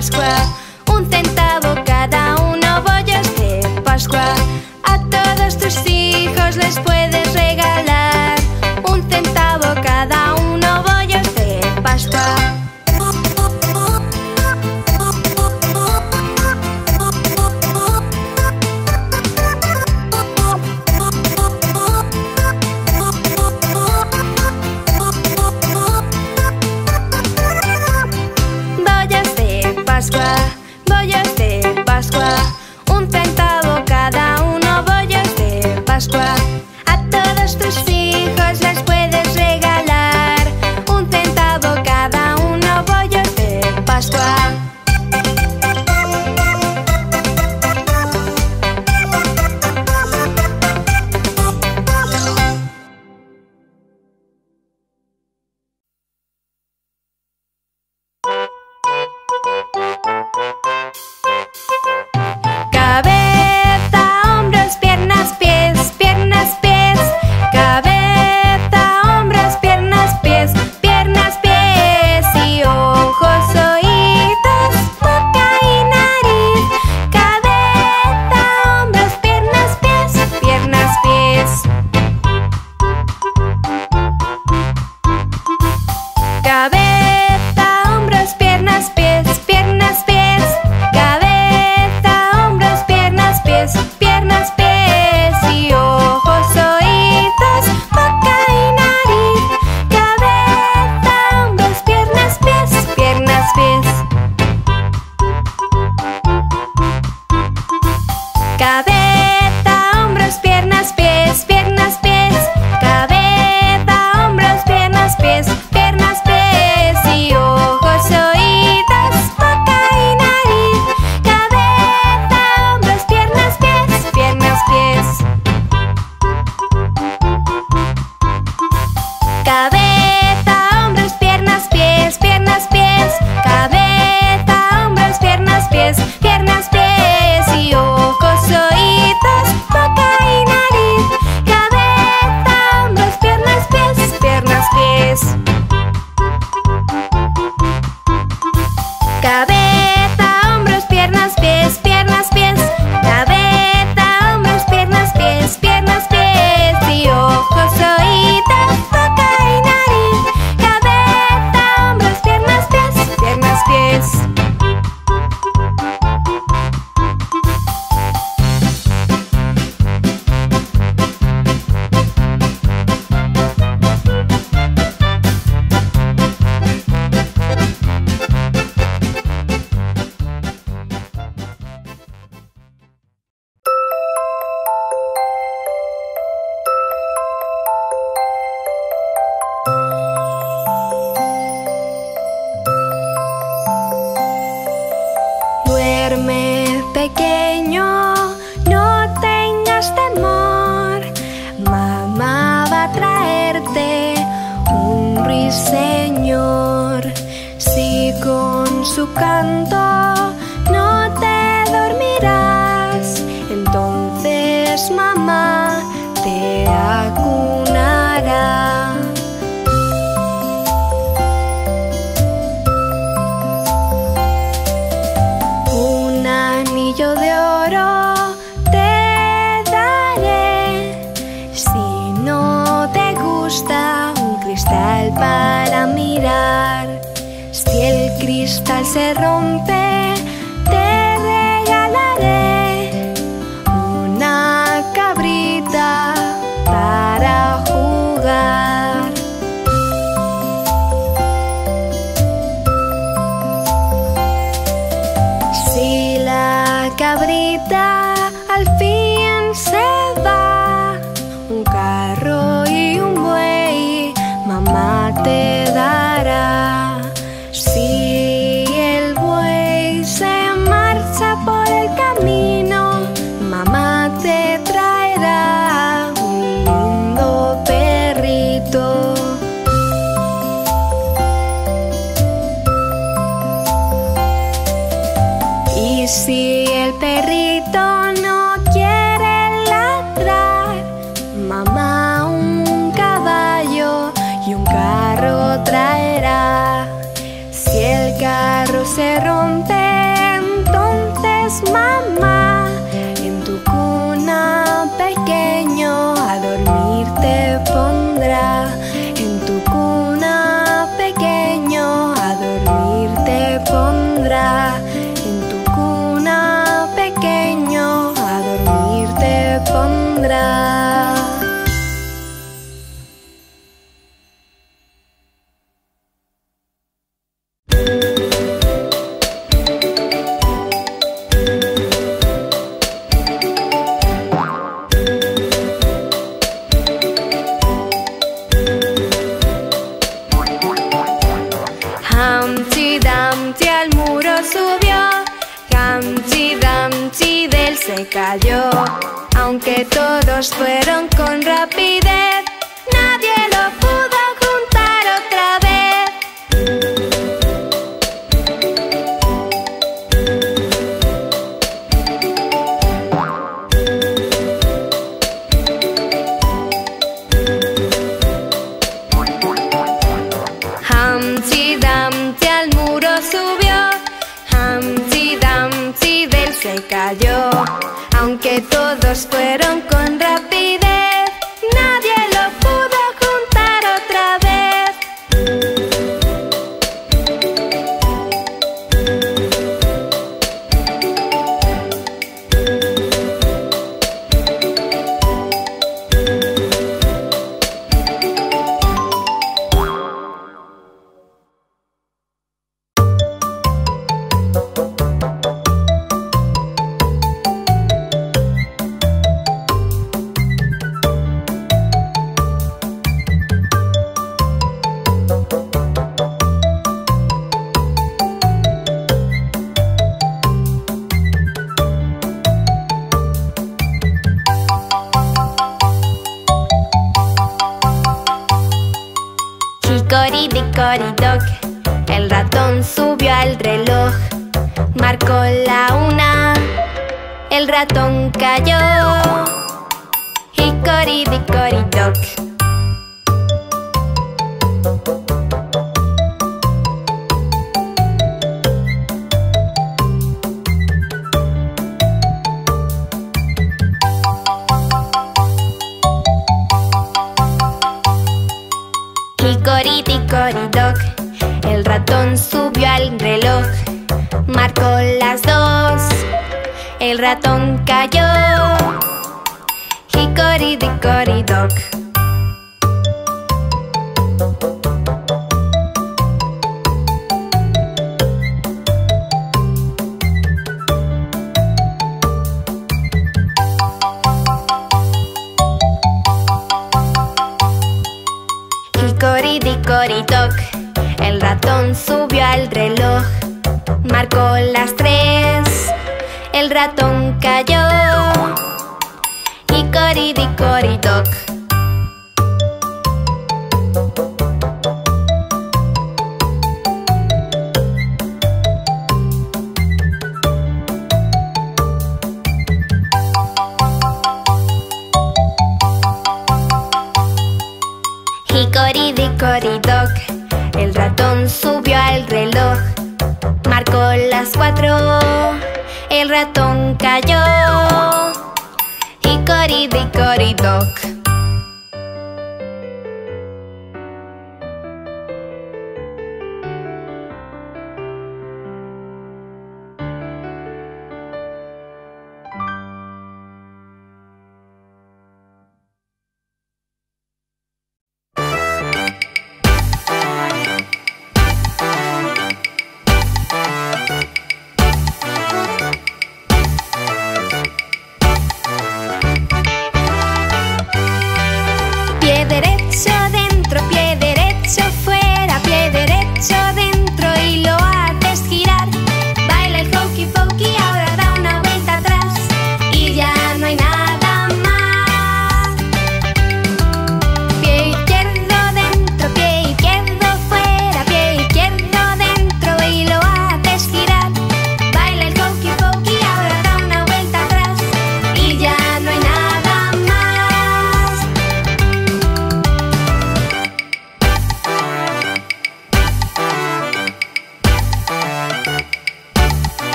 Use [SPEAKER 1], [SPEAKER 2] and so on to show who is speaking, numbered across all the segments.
[SPEAKER 1] Pascua. 1 centavo cada uno, bollos de Pascua. A todos tus hijos les puedes regalar. 1 centavo cada uno, bollos de Pascua. Bollos de Pascua. 1 centavo cada uno, bollos de Pascua. A todos tus hijos les puedes regalar. 1 centavo cada uno, bollos de Pascua. Duerme, pequeño, no tengas temor. Mamá va a traerte un ruiseñor. Si con su canto no te dormirás, entonces mamá te acunará. De oro te daré. Si no te gusta un cristal para mirar, si el cristal se rompe, te regalaré una cabrita para jugar. Si la cabrita al fin se va, un carro y un buey mamá te dará. Si el buey se marcha por el camino, mamá te traerá un lindo perrito. Y si el perrito no quiere ladrar, mamá un caballo y un carro traerá. Si el carro se rompe, mamá. En tu cuna, pequeño, a dormir te pondrá. En tu cuna, pequeño, a dormir te pondrá. En tu cuna, pequeño, a dormir te pondrá. Humpty Dumpty al muro subió, Humpty Dumpty del se cayó. Aunque todos fueron con rapidez, nadie lo pudo juntar otra vez. Humpty Dumpty al muro subió, Humpty Dumpty del se cayó. Aunque todos fueron con rapidez, nadie lo pudo juntar otra vez. Hickory-dickory-dock, el ratón subió al reloj. Marcó la 1, el ratón cayó. Hickory-dickory-dock. Hickory-dickory-dock, el ratón subió al reloj. Marcó las 2, el ratón cayó. Hickory-dickory-dock. Hickory-dickory-dock, el ratón subió al reloj. Marcó las 3, el ratón cayó. Hickory-dickory-dock. Hickory-dickory-dock, el ratón subió al reloj. Marcó las 4, el ratón cayó. Hickory-dickory-dock.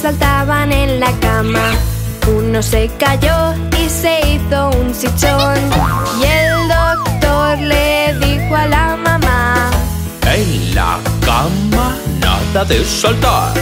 [SPEAKER 1] saltaban en la cama. Uno se cayó y se hizo un chichón. Y el doctor le dijo a la mamá:
[SPEAKER 2] en la cama nada de saltar.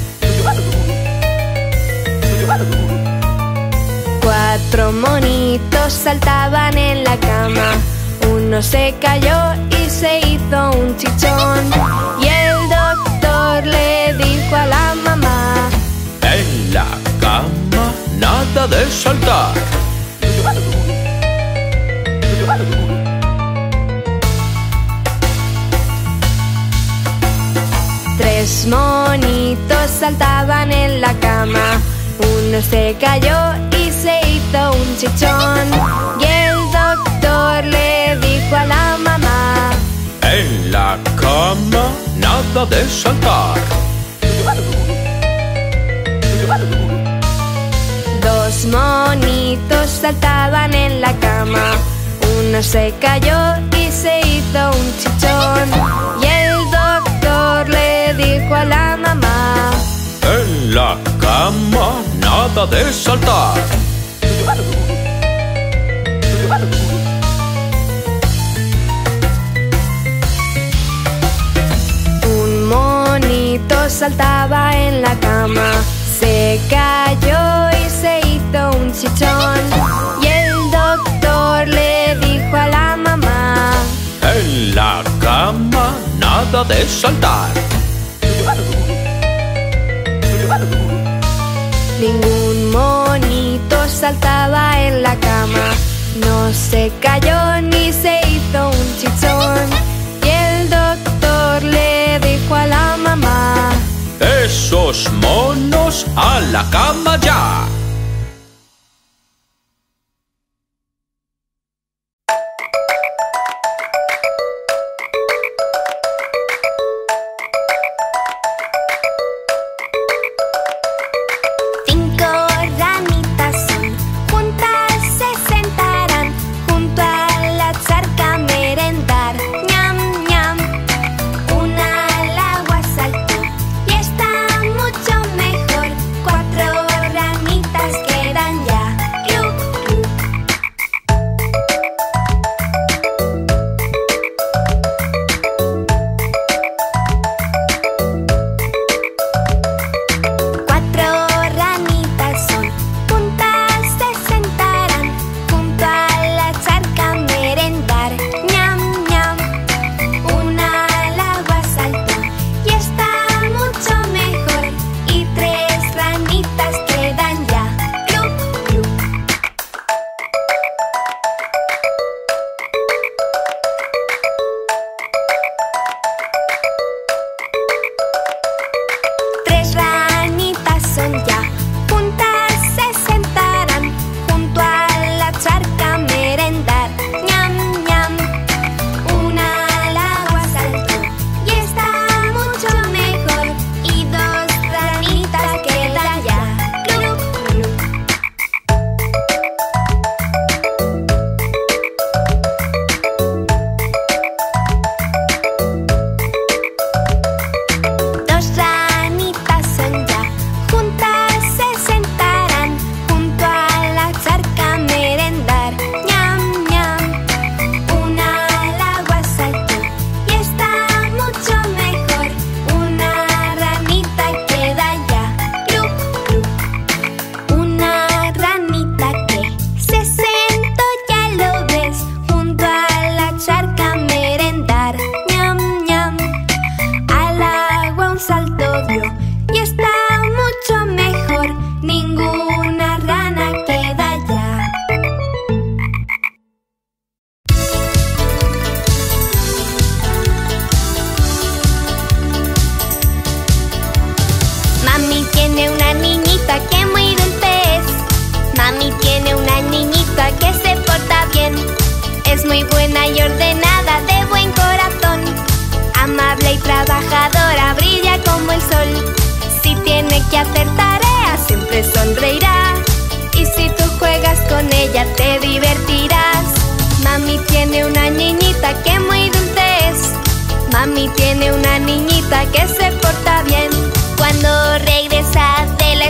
[SPEAKER 1] 4 monitos saltaban en la cama. Uno se cayó y se hizo un chichón. Y el doctor le dijo a la mamá:
[SPEAKER 2] en la cama nada de saltar.
[SPEAKER 1] 3 monitos saltaban en la cama. Uno se cayó y se hizo un chichón. Y el doctor le dijo a la mamá:
[SPEAKER 2] en la cama nada de saltar.
[SPEAKER 1] 2 monitos saltaban en la cama. Uno se cayó y se hizo un chichón. Y el doctor le dijo a la mamá:
[SPEAKER 2] en la cama nada de saltar.
[SPEAKER 1] 1 monito saltaba en la cama. Se cayó y se hizo un chichón. Y el doctor le dijo a la mamá:
[SPEAKER 2] en la cama nada de saltar.
[SPEAKER 1] Ningún monito saltaba en la cama. No se cayó ni se hizo un chichón. Y el doctor le dijo a la mamá:
[SPEAKER 2] esos monos a la cama ya.
[SPEAKER 1] Trabajadora, brilla como el sol. Si tiene que hacer tareas, siempre sonreirá. Y si tú juegas con ella, te divertirás. Mami tiene una niñita que muy dulce es. Mami tiene una niñita que se porta bien. Cuando regresa de la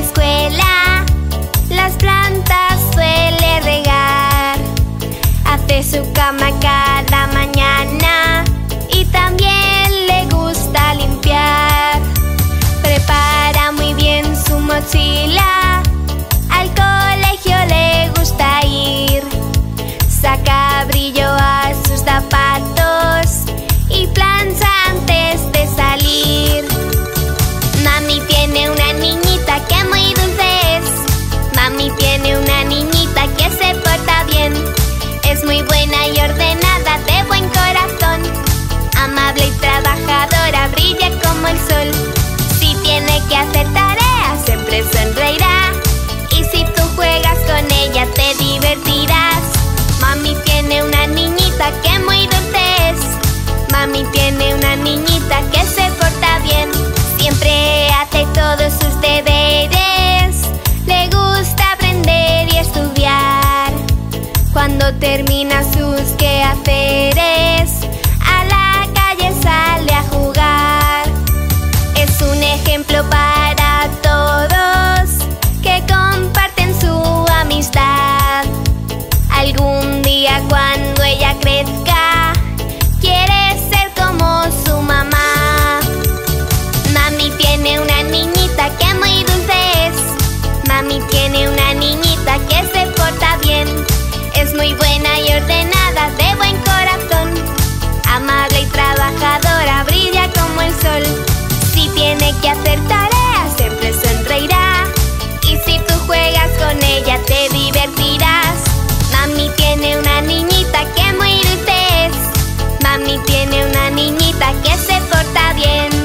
[SPEAKER 1] tiene una niñita que se porta bien. Es muy buena y ordenada, de buen corazón. Amable y trabajadora, brilla como el sol. Si tiene que hacer tareas, siempre sonreirá. Y si tú juegas con ella, te divertirás. Mami tiene una niñita que muy dulce es. Mami tiene una niñita que se porta bien. Siempre hace todos sus deberes. Le gusta aprender y estudiar. Cuando termina sus quehaceres, a la calle sale a jugar. Es un ejemplo para todos que comparten su amistad. Algún día cuando ella crezca, quiere ser como su mamá. Mami tiene una niñita que muy dulce es. Mami tiene una niñita que se porta bien. Es muy buena y ordenada, de buen corazón. Amable y trabajadora, brilla como el sol. Si tiene que hacer tareas, siempre sonreirá. Y si tú juegas con ella, te divertirás. Mami tiene una niñita que muy dulce es. Mami tiene una niñita que se porta bien.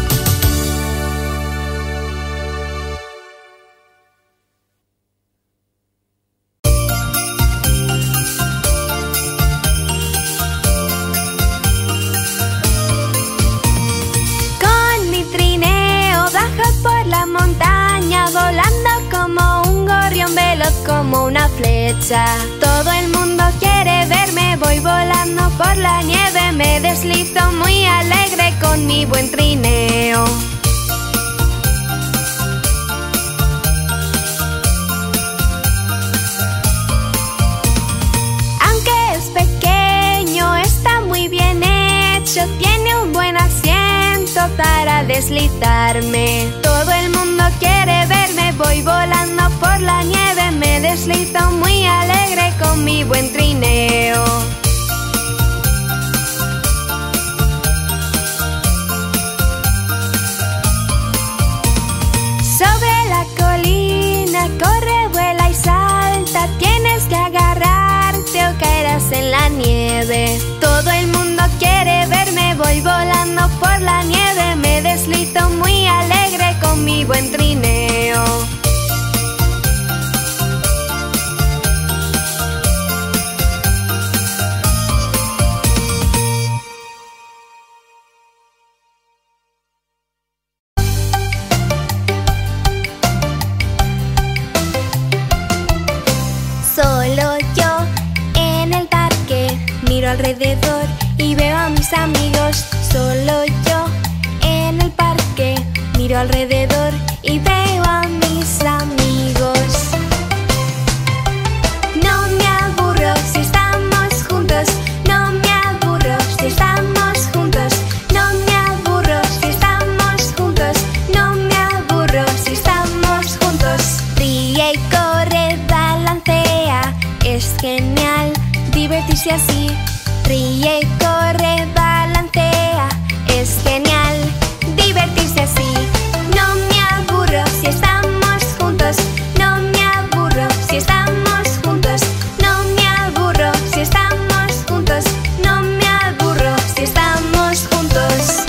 [SPEAKER 1] Con mi trineo bajo por la montaña, volando como un gorrión, veloz como una flecha. Todo el mundo quiere verme, voy volando por la nieve. Me deslizo muy alegre con mi buen trineo. Aunque es pequeño, está muy bien hecho. Tiene un buen asiento para deslizarme. Todo el mundo quiere verme, voy volando por la nieve. Me deslizo muy alegre con mi buen trineo. Sobre la colina corre, vuela y salta. Tienes que agarrarte o caerás en la nieve. Todo el mundo quiere verme, voy volando por la nieve. Me deslizo muy alegre con mi buen trineo. Solo yo en el parque, miro alrededor y veo a mis amigos. Solo yo en el parque, miro alrededor y veo a mis amigos. No me aburro si estamos juntos. No me aburro si estamos juntos. No me aburro si estamos juntos. No me aburro si estamos juntos. Ríe y corre, balancea. Es genial divertirse así. Ríe y corre, balancea. Es genial divertirse así. No me aburro si estamos juntos. No me aburro si estamos juntos. No me aburro si estamos juntos. No me aburro si estamos juntos.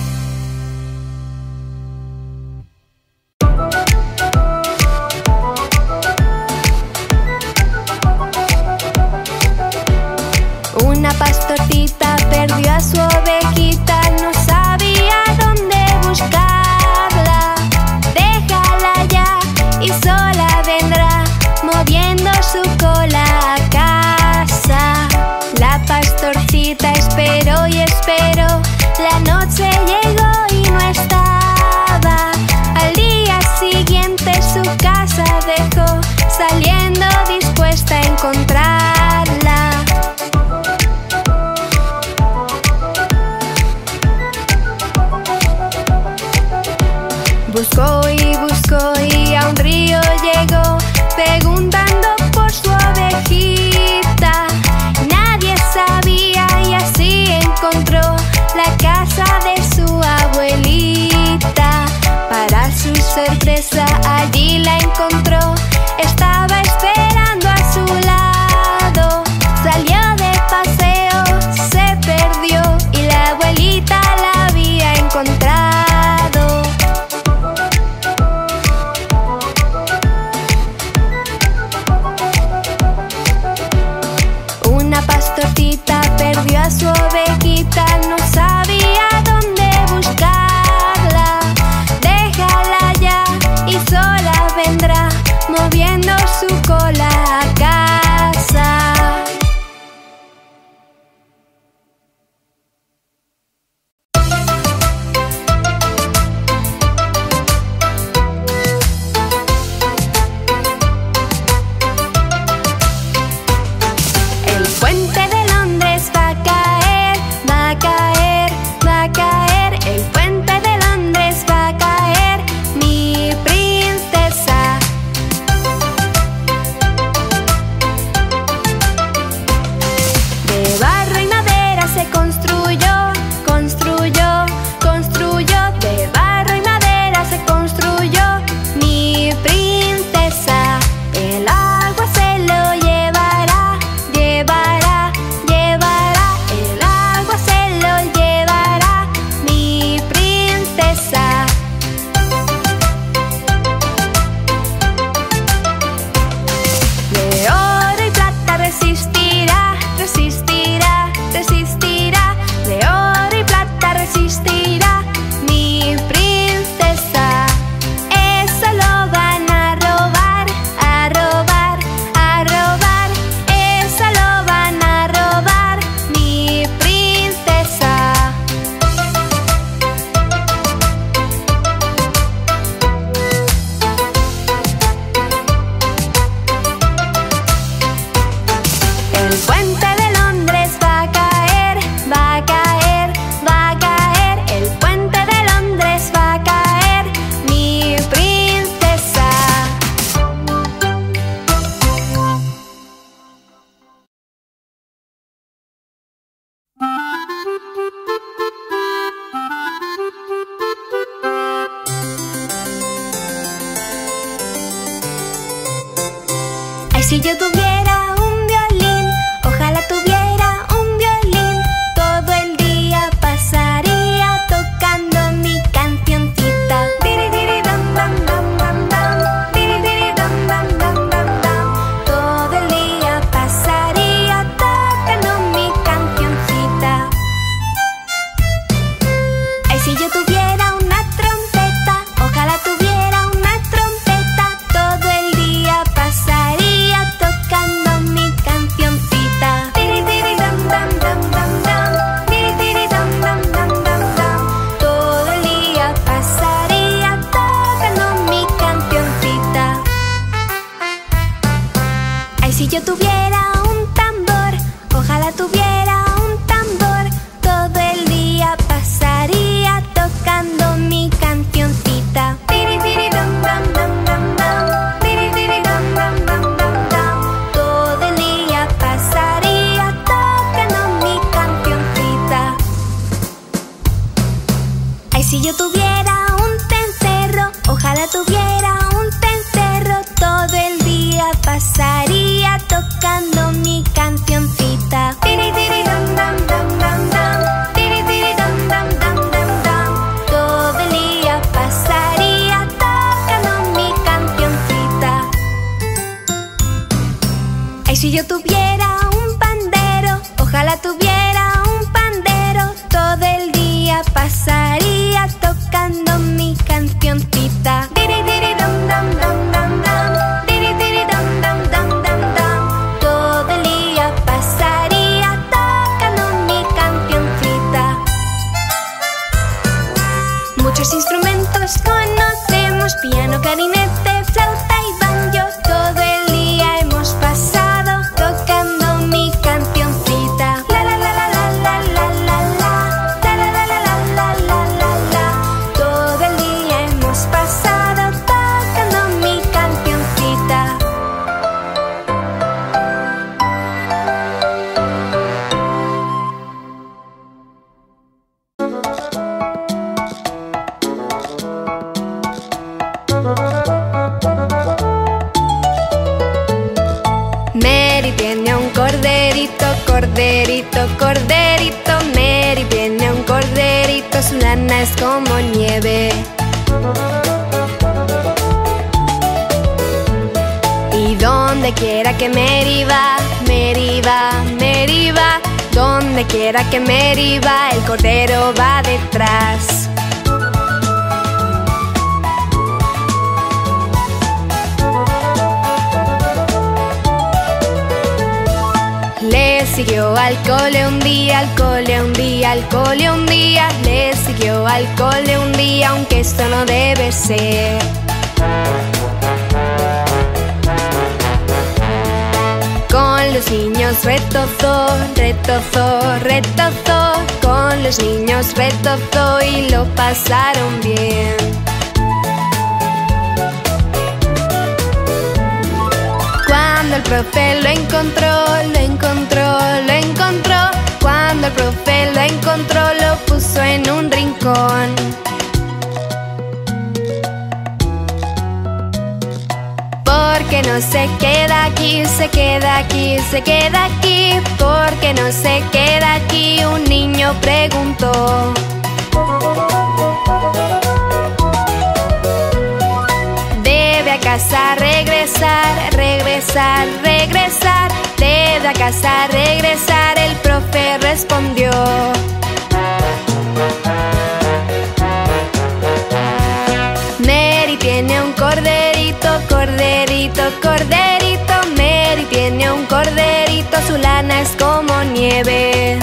[SPEAKER 1] Una pastorcita perdió a su ovejita, no sabía dónde buscarla. Déjala ya y sola vendrá, moviendo su cola a casa. La pastorcita esperó y esperó, la noche llegó y no estaba. Al día siguiente su casa dejó, saliendo dispuesta a encontrarla. Buscó y a un río llegó, preguntando por su ovejita. Nadie sabía y así encontró la casa de su si yo tuviera un violín, ojalá tuviera un violín, todo el día pasaría tocando mi cancioncita. Diri-diri-dam, dam, dam, dam, dam. Diri-diri-dam, dam, dam, dam, dam. Todo el día pasaría tocando mi cancioncita. Ay, si yo tuviera una trompeta, ojalá tuviera una trompeta, todo el día pasaría tocando mi cancioncita. Diri-diri-dam, dam, dam, dam, dam. Diri-diri-dam, dam, dam, dam, dam. Todo el día pasaría tocando mi cancioncita. Ay, si yo tuviera un tambor, ojalá tuviera un tambor, todo el día pasaría tocando mi cancioncita. Diri-diri-dam, dam, dam, dam, dam. Diri-diri-dam, dam, dam, dam, dam. Todo el día pasaría tocando mi cancioncita. Ay, si yo tuviera un cencerro, ojalá tuviera un cencerro, todo el día pasaría tocando mi cancioncita. Diri-diri-dam, dam, dam, dam, dam. Diri-diri-dam, dam, dam, dam, dam. Todo el día pasaría tocando mi cancioncita. Ay, si yo tuviera un pandero, ojalá tuviera un pandero, todo el día pasaría tocando mi cancioncita. Diri-diri-dam, dam, dam, dam, dam. Diri-diri-dam, dam, dam, dam, dam. Todo el día pasaría tocando mi cancioncita. Muchos instrumentos conocemos, piano, clarinete, flauta y banjo, todo el día hemos pasado tocando mi cancioncita. La la la la la la la la la. La la la la la la la la la. Todo el día hemos pasado tocando mi cancioncita. Mary tiene un corderito, corderito, corderito. Mary tiene un corderito, su lana es como nieve. Y donde quiera que Mary va, Mary va, Mary va. Donde quiera que Mary va, el cordero va detrás. Le siguió al cole un día, al cole un día, al cole un día. Le siguió al cole un día, aunque esto no debe ser. Con los niños retozó, retozó, retozó. Con los niños retozó y lo pasaron bien. Cuando el profe lo encontró, lo encontró, lo encontró. Cuando el profe lo encontró, lo puso en un rincón. Porque no se queda aquí, se queda aquí, se queda aquí. Porque no se queda aquí, un niño preguntó. Debe a casa regresar, regresar, regresar. Debe a casa regresar, el profe respondió. Mary tiene un corderito, corderito, corderito. Mary tiene un corderito, su lana es como nieve.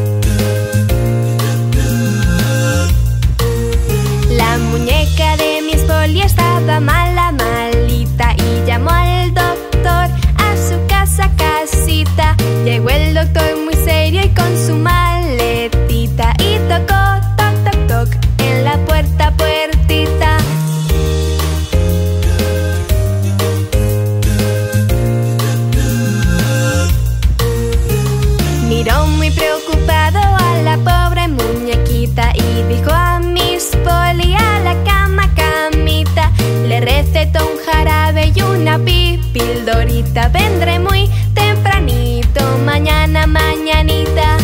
[SPEAKER 1] La muñeca de mi Polly estaba mala, malita, y llamó al doctor a su casa, casita. Llegó el doctor muy serio y con su maletita, y tocó, toc, toc, toc, en la puerta, puertita. Miró muy preocupado a la pobre muñequita y dijo a Miss Polly: a la cama, camita. Le recetó un jarabe y una pildorita. Vendré muy tempranito, mañana, mañanita.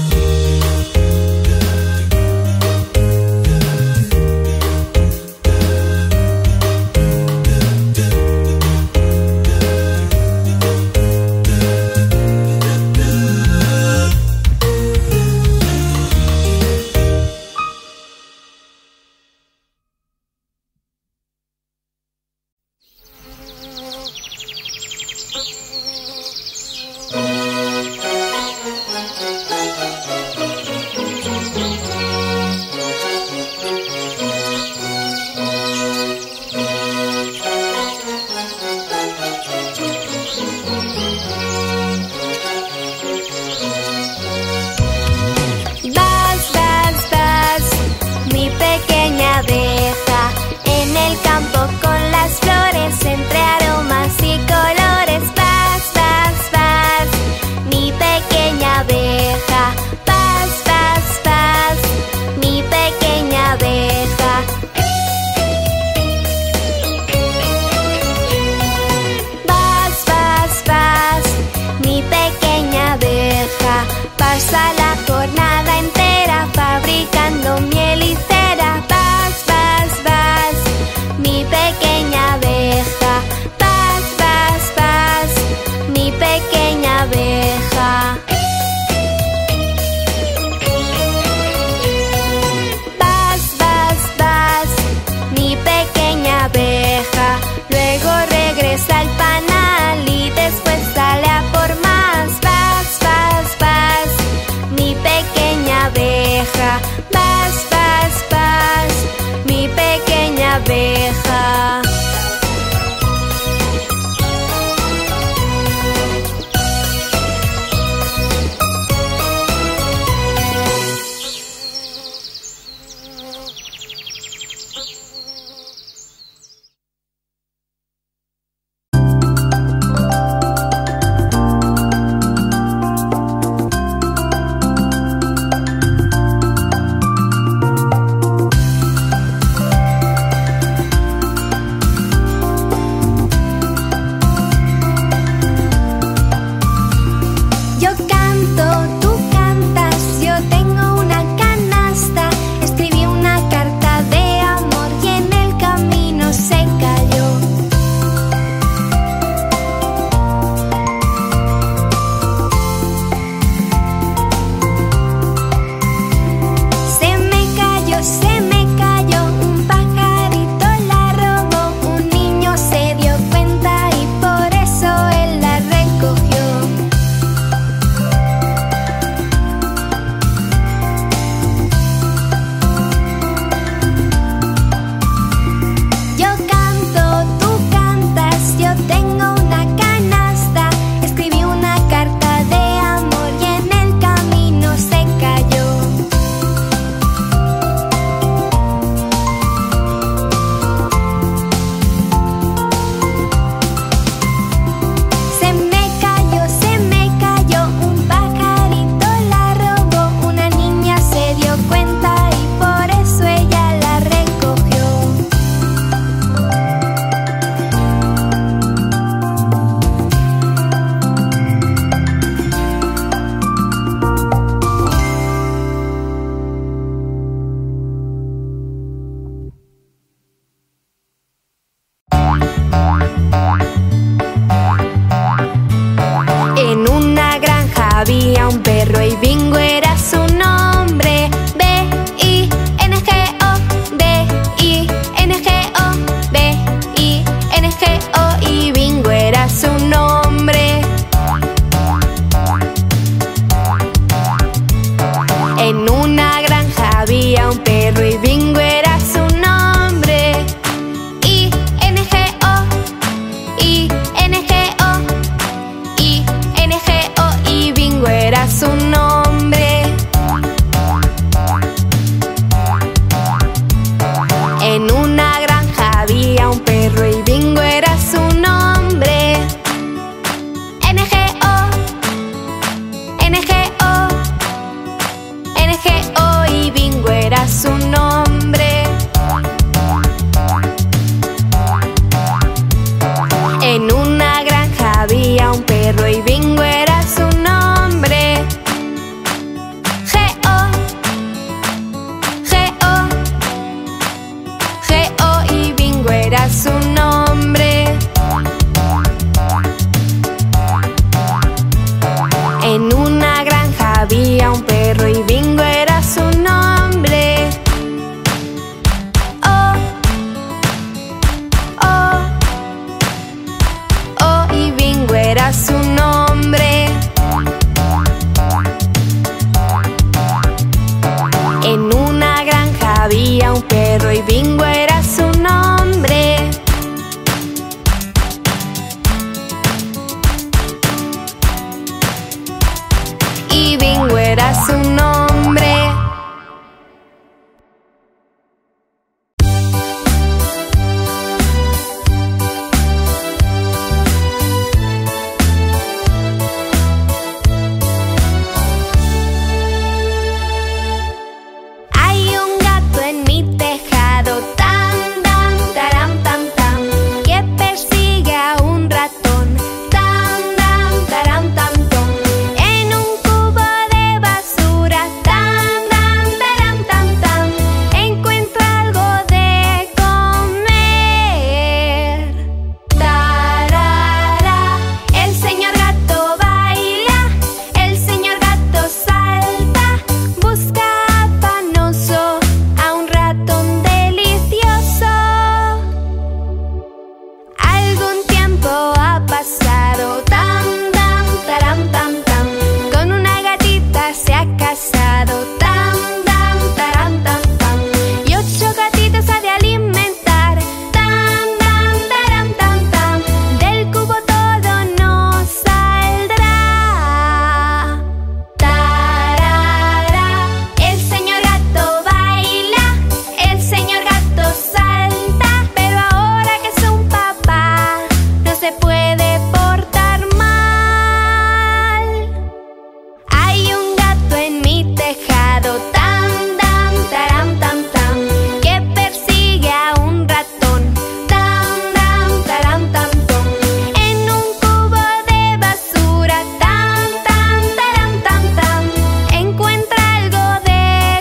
[SPEAKER 1] Pasa la jornada entera fabricando miel y cera. Vas, vas, vas, mi pequeña abeja. Vas, vas, vas, mi pequeña abeja. Vas, vas, vas, mi pequeña abeja. Luego regresa al panal y después sale a por más. Vas, vas, vas, mi pequeña abeja. Vas, vas, vas, mi pequeña abeja. un perro y Bingo era su nombre. N-G-O, N-G-O, N-G-O y Bingo era su nombre. En una granja había un perro y Bingo era su nombre. G-O, G-O, G-O y Bingo era su nombre. En una granja había un perro y Bingo era su nombre. O, O, O y Bingo era su nombre. En una granja había un perro y Bingo era su nombre. Y Bingo era su nombre. Hay un gato en mi tejado, tan, tan, taram, tam, tam, que persigue a un ratón, tan, tan, taram, tam, tom, en un cubo de basura, tan, tan, taram, tam, tam, encuentra algo de comer. Tarara, el señor gato baila, el señor gato salta, busca afanoso a un ratón delicioso. Algún tiempo ha pasado, tam, tam, taram, tam, tam, con una gatita se ha casado, tam, tam, taram, tam, tam, y 8 gatitos ha de alimentar, tam, tam, taram, tam, tam, del cubo todo no saldrá. Tarara, el señor gato baila, el señor gato salta, pero ahora que es un papá no se puede portar mal. Hay un gato en mi tejado, tam, tam, taram, tam, tam, que persigue a un ratón, tam, tam, taram, tam, tom, en un cubo de basura, tam, tam, taram, tam, tam, encuentra algo de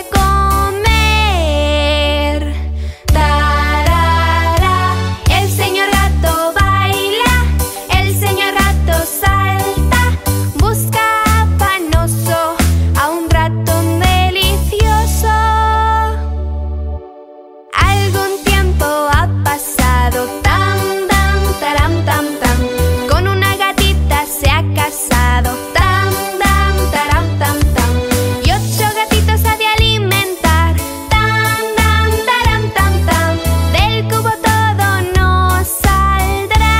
[SPEAKER 1] comer. Tarara, el señor gato baila, el señor gato salta, busca afanoso a un ratón delicioso. Algún tiempo ha pasado, tam, tam, taram, tam, tam, con una gatita se ha casado, tam, tam, taram, tam, tam, y 8 gatitos ha de alimentar, tam, tam, taram, tam, tam, del cubo todo no saldrá.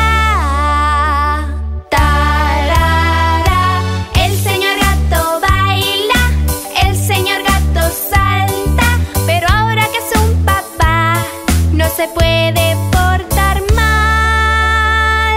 [SPEAKER 1] Tarara, el señor gato baila, el señor gato salta, pero ahora que es un papá no se puede portar mal.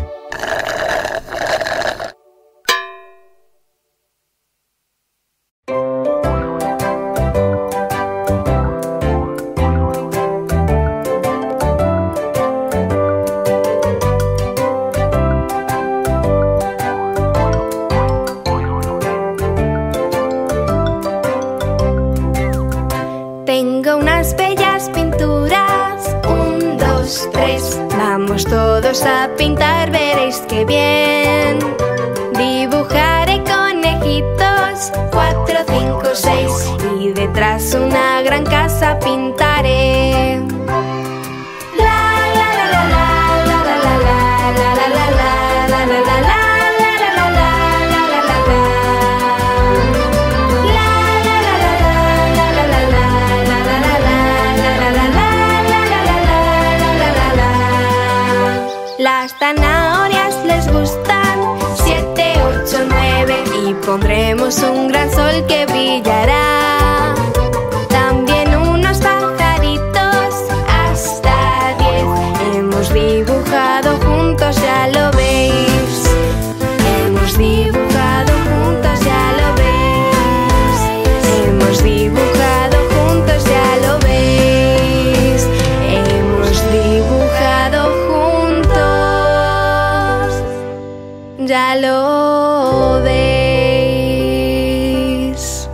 [SPEAKER 1] Tengo unas bellas pinturas, 1, 2, 3. Vamos todos a pintar, veréis qué bien. Dibujaré conejitos, 4, 5, 6. Y detrás una gran casa pintaré. La la la la la la la la la la la la la la la la. Las zanahorias les gustan, 7, 8, 9. Y pondremos un gran sol que brillará. También unos pajaritos, hasta 10. ya lo veis.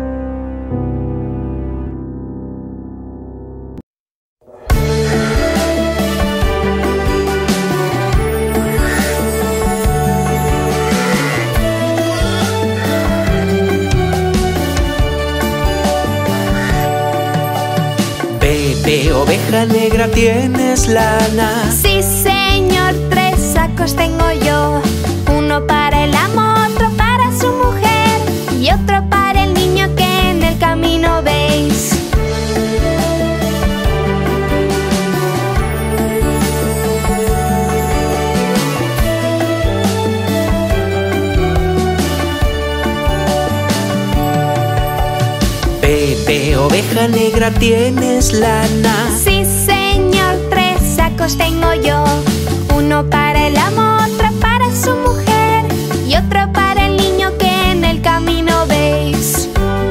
[SPEAKER 3] Bebé oveja negra, ¿tienes lana?
[SPEAKER 1] Sí, señor, 3 sacos tengo yo. Uno para el amo, otro para su mujer y otro para el niño que en el camino veis.
[SPEAKER 3] Bebé oveja negra, ¿tienes lana?
[SPEAKER 1] Sí, señor, 3 sacos tengo yo. Uno para el amo, otro para su mujer y otro para el niño que en el camino veis.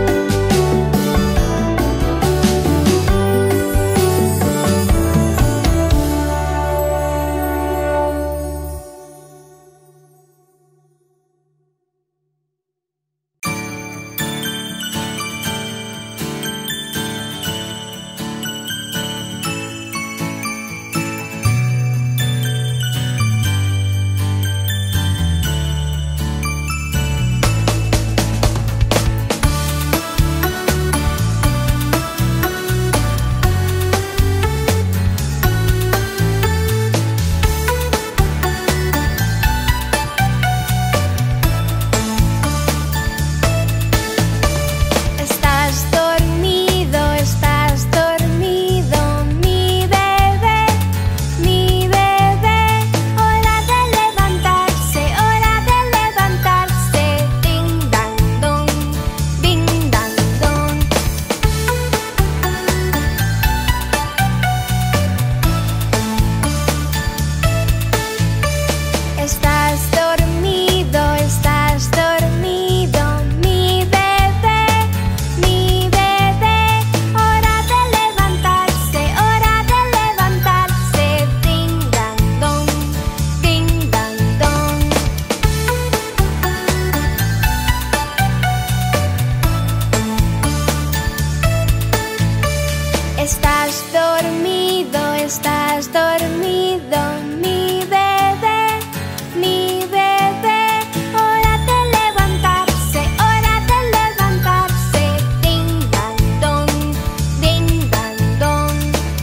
[SPEAKER 1] Estás dormido, mi bebé, hora de levantarse, ding dang dong, ding dang dong.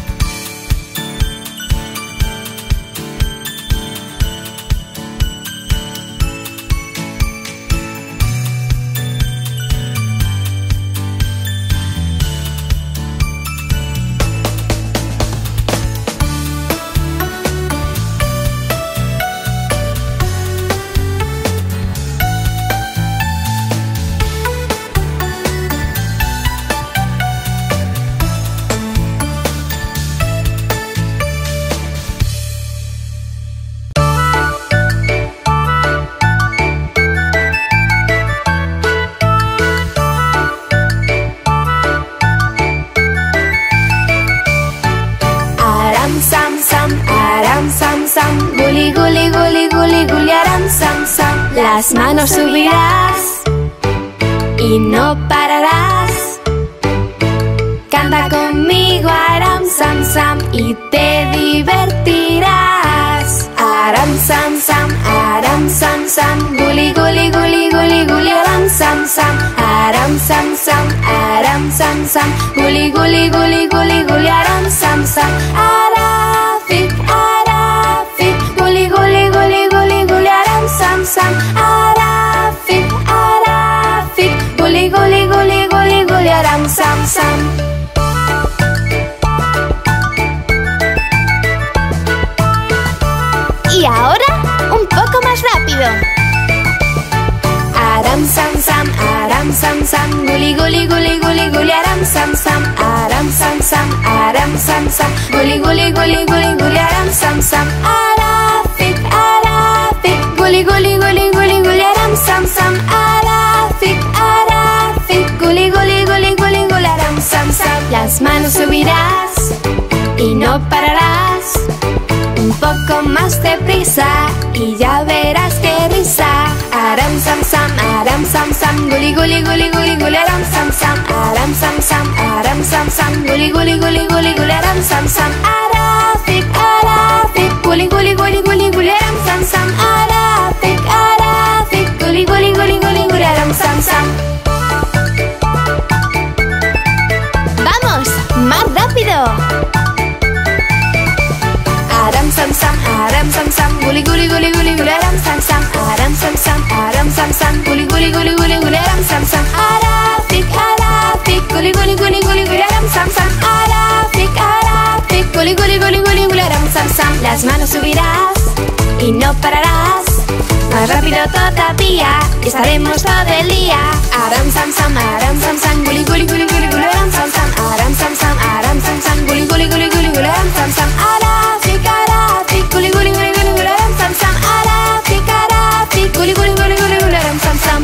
[SPEAKER 1] Guli, guli, guli, guli, guli, aram, sam, sam. Las manos subirás y no pararás. Canta conmigo, aram, sam, sam, y te divertirás. Aram, sam, sam, guli, guli, guli, guli, guli, aram, sam, sam. Aram, sam, sam, guli, guli, guli, guli, guli, aram, sam, sam. Arafik, arafik, guli, guli, guli, guli, guli, aram, sam, sam. Arafik, arafik, guli, guli, guli, guli, guli, aram, sam, sam. Y ahora, un poco más rápido. Aram, sam, sam, guli, guli, guli, guli, guli, aram, sam, sam. Aram, sam, sam, guli, guli, guli, guli, guli, aram, sam, sam. Arafik, arafik, guli, guli, guli, guli, guli, aram, sam, sam. Arafik, arafik, guli, guli, guli, guli, guli, aram, sam, sam. Las manos subirás y no pararás. Un poco más deprisa y ya verás qué risa. aram sam sam, aram sam sam, guli guli guli guli guli, aram sam sam, aram sam sam, aram sam sam, guli guli guli guli guli, aram sam sam, arafik, arafik, guli guli guli guli guli, aram sam sam, arafik, arafik, guli guli guli guli guli, aram sam sam. ¡Vamos! ¡Más rápido! Aram sam sam, guli guli guli guli guli, aram sam sam, aram sam sam, aram sam sam, guli guli guli guli guli, aram sam sam, arafik, arafik, guli guli guli guli guli, aram sam sam, arafik, arafik, guli guli guli guli guli, aram sam sam. Las manos subirás y no pararás, más rápido todavía, y estaremos todo el día. Aram sam sam, guli guli guli guli guli, aram sam sam, aram sam sam, aram sam sam, guli guli guli guli guli, aram sam sam, arafik, arafik, guli guli guli guli guli, aram sam sam, arafik, arafik, guli guli guli guli guli, aram sam sam.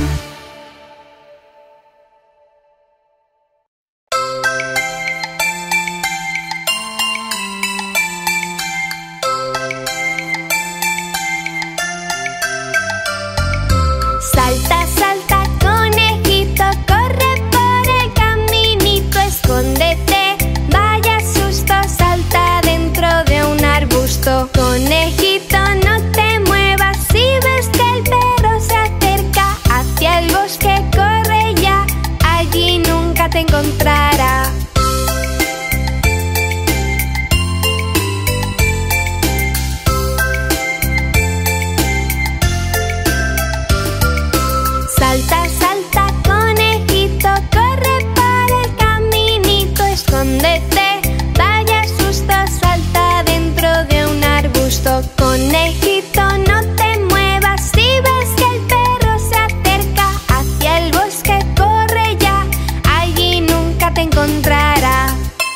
[SPEAKER 1] Salta, salta, conejito, corre por el caminito, escóndete, vaya susto, salta dentro de un arbusto. Conejito, no te muevas, si ves que el perro se acerca hacia el bosque, corre ya, allí nunca te encontrará. Salta, salta, conejito, corre por el caminito, escóndete, vaya susto, salta dentro de un arbusto. Conejito, no te muevas, si ves que el perro se acerca hacia el bosque, corre ya, allí nunca te encontrará.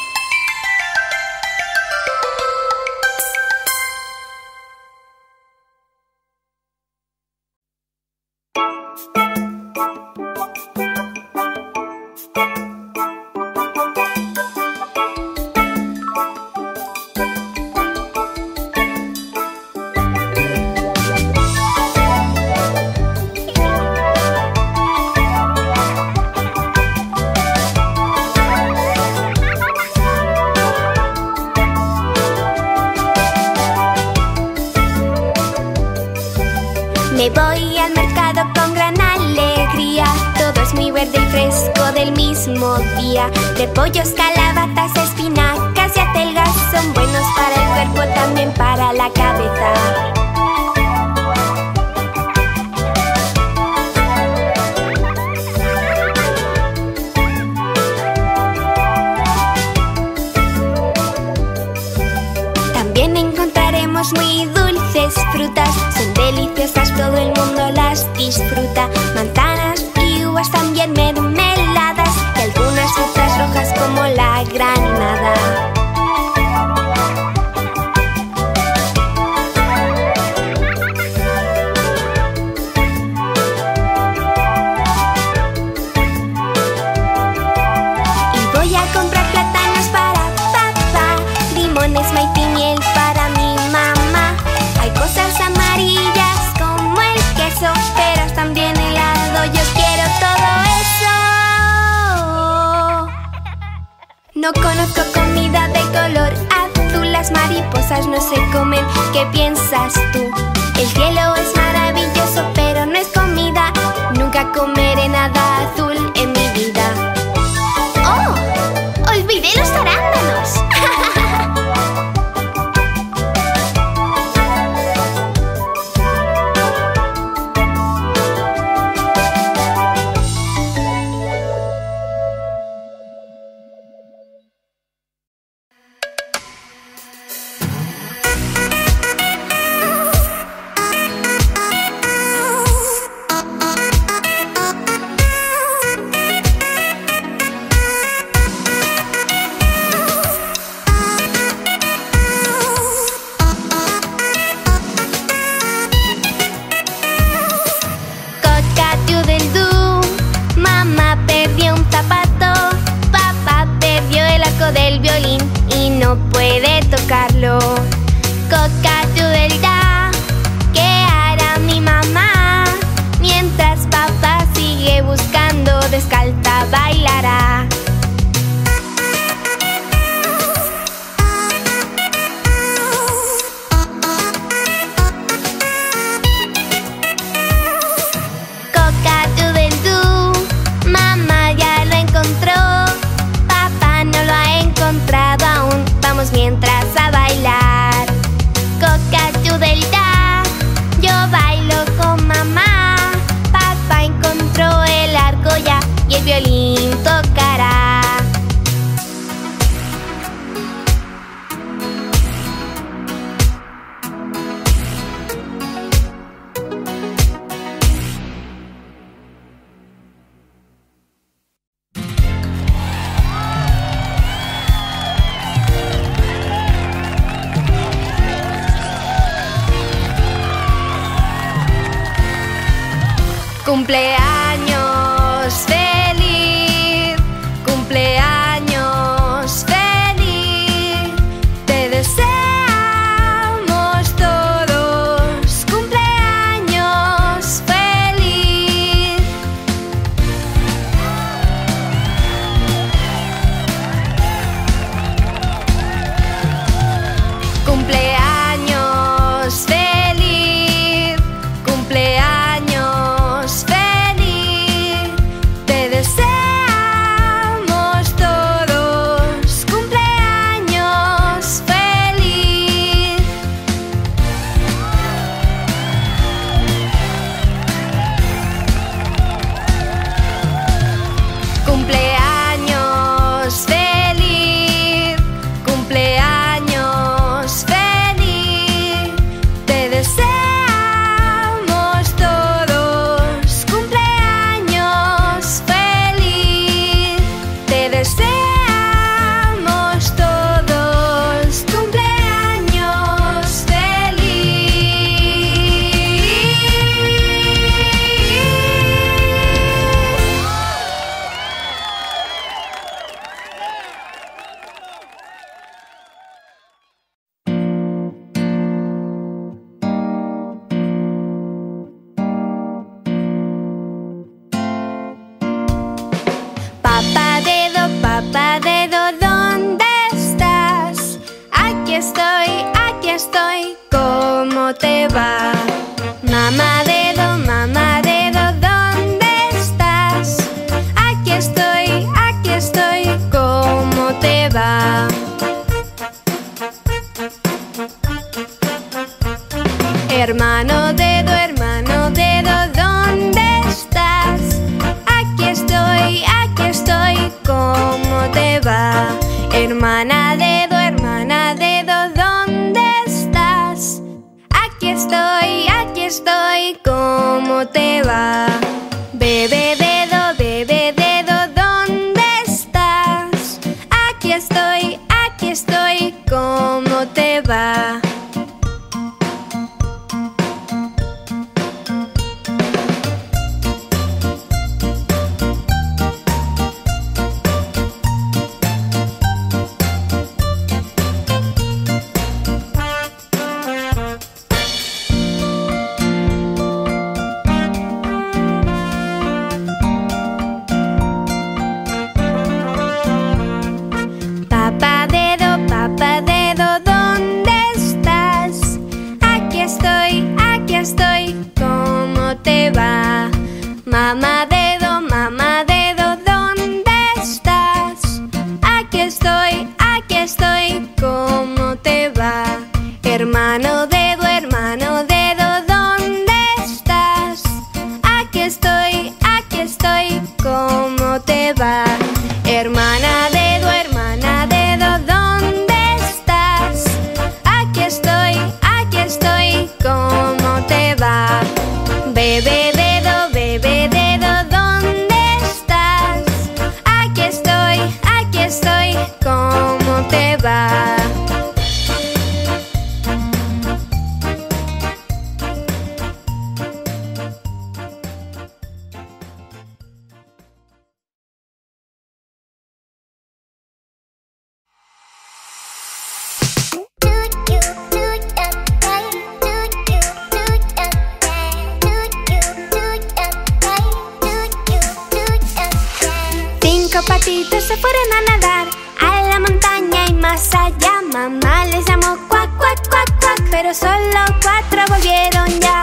[SPEAKER 1] Me voy al mercado con gran alegría, todo es muy verde y fresco del mismo día. Repollos, calabazas, espinacas y acelgas son buenos para el cuerpo, también para la cabeza. También encontraremos muy dulces frutas, son deliciosas, todo el mundo las disfruta. Manzanas y uvas, también mermeladas, y algunas frutas rojas como la granada. Y voy a comprar plátanos para papá, limones, maíz y miel para mi mamá. Hay cosas amarillas como el queso, pero también helado, yo quiero todo eso. No conozco comida de color azul, las mariposas no se comen, ¿qué piensas tú? El cielo es maravilloso, pero no es comida, nunca comeré nada azul en mi vida. ¡Oh! ¡Olvidé los arándanos! Cumpleaños feliz, cumpleaños feliz, te deseamos todos cumpleaños feliz. Cumpleaños feliz, cumpleaños feliz, te deseamos todos cumpleaños feliz. Cumpleaños feliz, cumpleaños feliz, te deseamos todos cumpleaños feliz, te deseamos todos cumpleaños Papá dedo, ¿dónde estás? Aquí estoy, ¿cómo te va? Mamá dedo, ¿dónde estás? Aquí estoy, ¿cómo te va? Hermano dedo, ¿dónde estás? Aquí estoy, ¿cómo te va? Hermana dedo, ¿dónde estás? Aquí estoy, ¿cómo te va? Bebé dedo, ¿dónde estás? Aquí estoy, ¿cómo te va? Papá dedo, ¿dónde estás? Aquí estoy, ¿cómo te va? Mamá dedo, ¿dónde estás? Aquí estoy, ¿cómo te va? Hermano dedo, ¿dónde estás? Aquí estoy, ¿cómo te va? Hermana dedo, ¿dónde estás? Aquí estoy, ¿cómo te va? Bebé dedo, ¿dónde estás? Aquí estoy, ¿cómo te va? Cinco patitos se fueron a nadar a la montaña y más allá. Mamá les llamó cuac, cuac, cuac, cuac, pero solo 4 volvieron ya.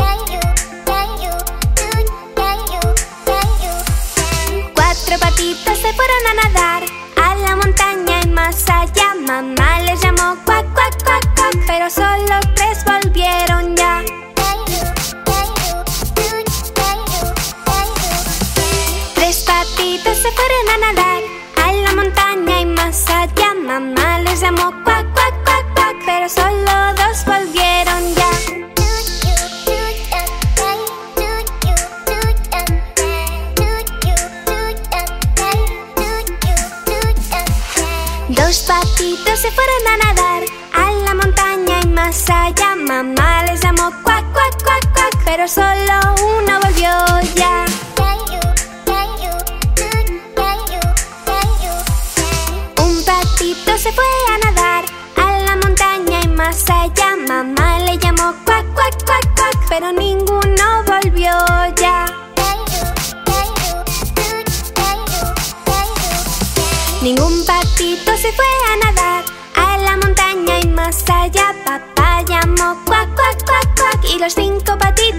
[SPEAKER 1] Cuatro patitos se fueron a nadar a la montaña y más allá. Mamá les llamó cuac, cuac, cuac, cuac, pero solo 3 volvieron ya. Tres patitos se fueron a nadar a la montaña y más allá. Mamá les llamó cuac, cuac, cuac, cuac, pero solo 2 volvieron ya. Dos patitos se fueron a nadar a la montaña y más allá. Mamá les llamó cuac, cuac, cuac, cuac, pero solo uno volvió ya. Un patito se fue a nadar a la montaña y más allá. Mamá le llamó cuac, cuac, cuac, cuac, pero ninguno volvió ya. Ningún patito se fue a nadar a la montaña y más allá. Papá llamó cuac, cuac, cuac, cuac, y los 5 patitos